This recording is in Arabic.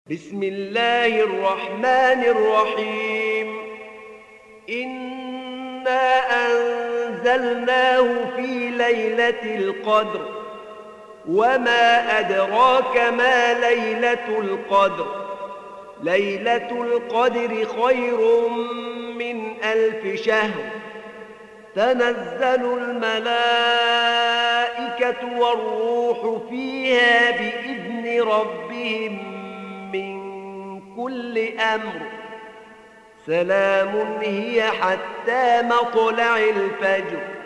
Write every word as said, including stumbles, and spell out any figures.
بسم الله الرحمن الرحيم إنا أنزلناه في ليلة القدر وما أدراك ما ليلة القدر ليلة القدر خير من ألف شهر تنزل الملائكة والروح فيها بإذن ربهم من كل أمر سلام هي حتى مطلع الفجر